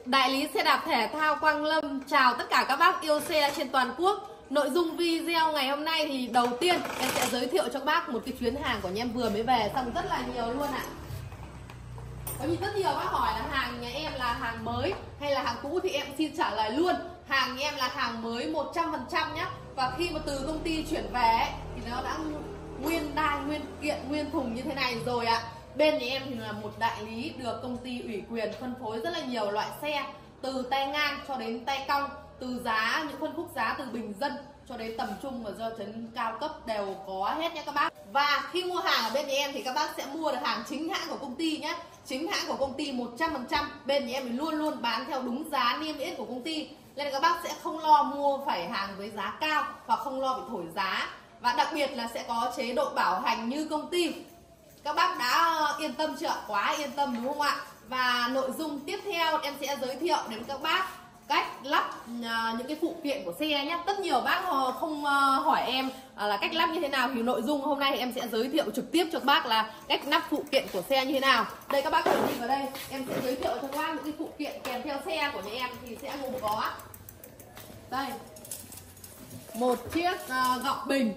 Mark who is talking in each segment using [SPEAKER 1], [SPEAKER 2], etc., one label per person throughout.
[SPEAKER 1] Đại lý xe đạp thể thao Quang Lâm chào tất cả các bác yêu xe trên toàn quốc. Nội dung video ngày hôm nay thì đầu tiên em sẽ giới thiệu cho các bác một cái chuyến hàng của nhà em vừa mới về xong rất là nhiều luôn ạ. Bởi vì rất nhiều bác hỏi là hàng nhà em là hàng mới hay là hàng cũ thì em xin trả lời luôn. Hàng nhà em là hàng mới 100% nhá. Và khi mà từ công ty chuyển về ấy, thì nó đã nguyên đai, nguyên kiện, nguyên thùng như thế này rồi ạ. Bên nhà em thì là một đại lý được công ty ủy quyền phân phối rất là nhiều loại xe, từ tay ngang cho đến tay cong, từ giá, những phân khúc giá từ bình dân cho đến tầm trung và do đến cao cấp đều có hết nhé các bác. Và khi mua hàng ở bên nhà em thì các bác sẽ mua được hàng chính hãng của công ty nhé. Chính hãng của công ty 100%. Bên nhà em thì luôn luôn bán theo đúng giá niêm yết của công ty, nên là các bác sẽ không lo mua phải hàng với giá cao và không lo bị thổi giá. Và đặc biệt là sẽ có chế độ bảo hành như công ty. Các bác đã yên tâm chưa? Quá yên tâm đúng không ạ? Và nội dung tiếp theo em sẽ giới thiệu đến các bác cách lắp những cái phụ kiện của xe nhé. Rất nhiều bác không hỏi em là cách lắp như thế nào, thì nội dung hôm nay em sẽ giới thiệu trực tiếp cho các bác là cách lắp phụ kiện của xe như thế nào. Đây các bác có thể nhìn vào đây, em sẽ giới thiệu cho các bác những cái phụ kiện kèm theo xe của nhà em thì sẽ gồm có đây một chiếc gọng bình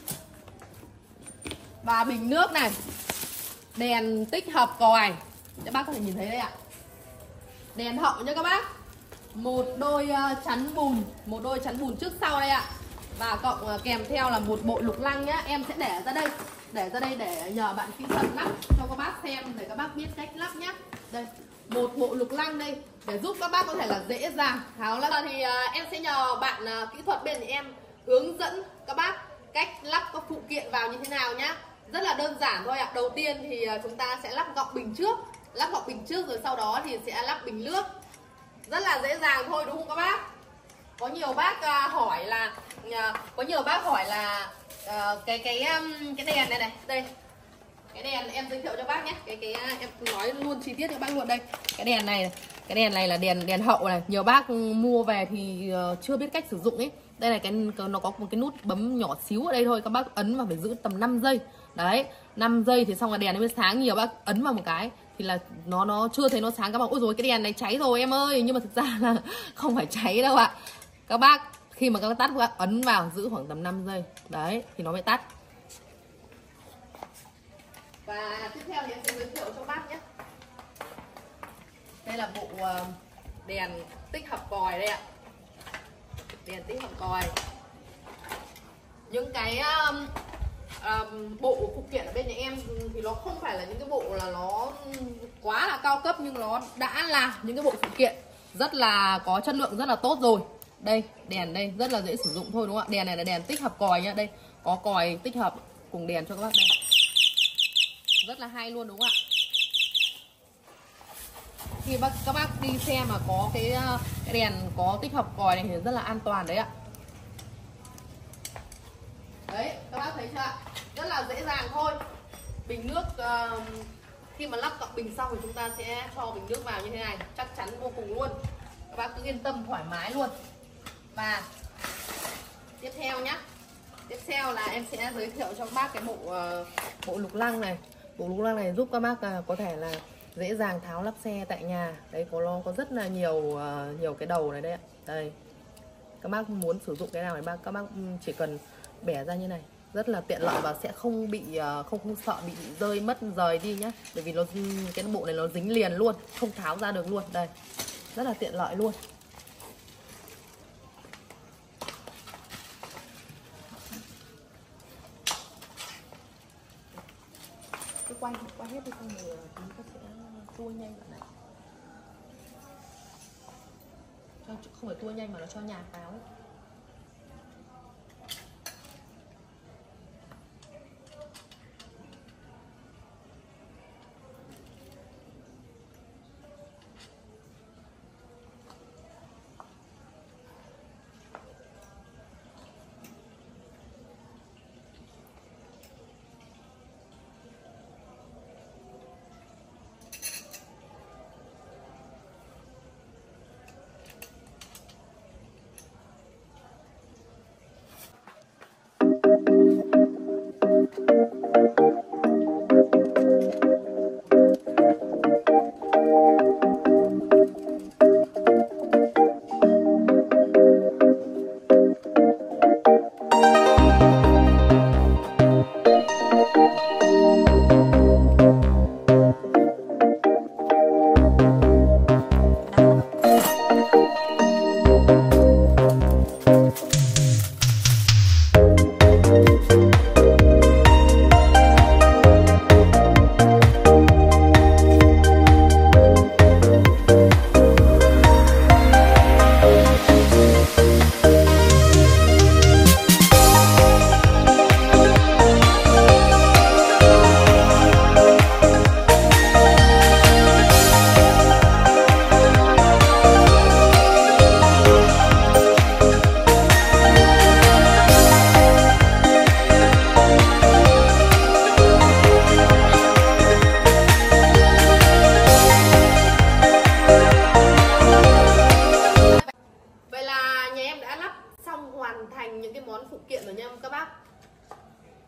[SPEAKER 1] và bình nước này, đèn tích hợp còi, các bác có thể nhìn thấy đây ạ, đèn hậu nha các bác, một đôi chắn bùn trước sau đây ạ, và cộng kèm theo là một bộ lục lăng nhá. Em sẽ để ra đây để nhờ bạn kỹ thuật lắp cho các bác xem để các bác biết cách lắp nhá. Đây, một bộ lục lăng đây để giúp các bác có thể là dễ dàng tháo lắp. Thì em sẽ nhờ bạn kỹ thuật bên thì em hướng dẫn các bác cách lắp các phụ kiện vào như thế nào nhá. Rất là đơn giản thôi ạ. Đầu tiên thì chúng ta sẽ lắp gọng bình trước, rồi sau đó thì sẽ lắp bình nước. Rất là dễ dàng thôi đúng không các bác? Có nhiều bác hỏi là cái đèn này đây. Cái đèn em giới thiệu cho bác nhé. Em nói luôn chi tiết cho bác luôn đây. Cái đèn này là đèn hậu này. Nhiều bác mua về thì chưa biết cách sử dụng ấy. Đây là nó có một cái nút bấm nhỏ xíu ở đây thôi, các bác ấn vào phải giữ tầm 5 giây. Đấy, 5 giây thì xong là đèn nó mới sáng. Nhiều bác ấn vào một cái thì là nó chưa thấy nó sáng, các bác ôi rồi cái đèn này cháy rồi em ơi, nhưng mà thực ra là không phải cháy đâu ạ. Các bác khi mà các bác tắt, các bác ấn vào giữ khoảng tầm 5 giây. Đấy, thì nó mới tắt. Và tiếp theo thì em sẽ giới thiệu cho bác nhé. Đây là bộ đèn tích hợp còi đây ạ. Đèn tích hợp còi. Những cái bộ phụ kiện ở bên nhà em thì nó không phải là những cái bộ là nó quá là cao cấp, nhưng nó đã là những cái bộ phụ kiện rất là có chất lượng, rất là tốt rồi. Đây, đèn đây rất là dễ sử dụng thôi đúng không ạ? Đèn này là đèn tích hợp còi nhá. Đây, có còi tích hợp cùng đèn cho các bác đây. Rất là hay luôn đúng không ạ? Khi các bác đi xe mà có cái đèn có tích hợp còi này thì rất là an toàn đấy ạ. Đấy, các bác thấy chưa ạ? Rất là dễ dàng thôi. Bình nước khi mà lắp cọng bình xong thì chúng ta sẽ cho bình nước vào như thế này, chắc chắn vô cùng luôn. Các bác cứ yên tâm thoải mái luôn. Và tiếp theo nhá. Tiếp theo là em sẽ giới thiệu cho các bác cái bộ lục lăng này. Bộ lục lăng này giúp các bác có thể là dễ dàng tháo lắp xe tại nhà. Đấy, nó có rất là nhiều cái đầu này đây ạ. Đây. Các bác muốn sử dụng cái nào này các bác chỉ cần bẻ ra như này, rất là tiện lợi và sẽ không bị không sợ bị rơi mất rời đi nhá. Bởi vì cái bộ này nó dính liền luôn, không tháo ra được luôn. Đây. Rất là tiện lợi luôn. Cứ quay hết đi xong rồi chúng ta sẽ tua nhanh bạn này. Không phải tua nhanh mà nó cho nhạt vào ấy.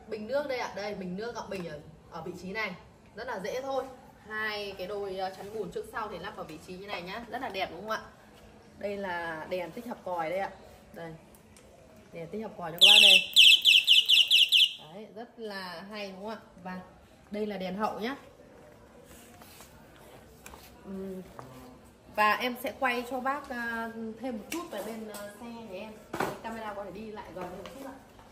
[SPEAKER 1] bình nước đây ạ. Đây bình nước gọng bình ở vị trí này rất là dễ thôi. Hai cái đôi chắn bùn trước sau thì lắp vào vị trí như này nhá, rất là đẹp đúng không ạ? Đây là đèn tích hợp còi đây ạ. Đây đèn tích hợp còi cho các bác đây. Đấy, rất là hay đúng không ạ? Và đây là đèn hậu nhá. Và em sẽ quay cho bác thêm một chút về bên xe nhà em. Camera có thể đi lại gần một chút ạ.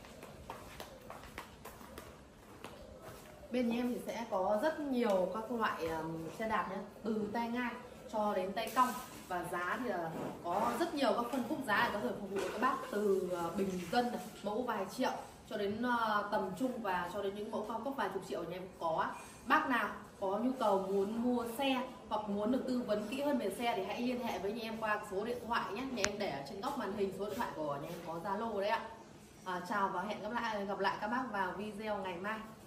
[SPEAKER 1] Bên nhà em thì sẽ có rất nhiều các loại xe đạp nhé, từ tay ngang cho đến tay cong. Và giá thì có rất nhiều các phân khúc giá để có thể phục vụ các bác, từ bình dân này, mẫu vài triệu cho đến tầm trung và cho đến những mẫu cao cấp vài chục triệu nhà em có. Bác nào có nhu cầu muốn mua xe hoặc muốn được tư vấn kỹ hơn về xe thì hãy liên hệ với nhà em qua số điện thoại nhé. Nhà em để ở trên góc màn hình số điện thoại của nhà em có Zalo đấy ạ. Chào và hẹn gặp lại các bác vào video ngày mai.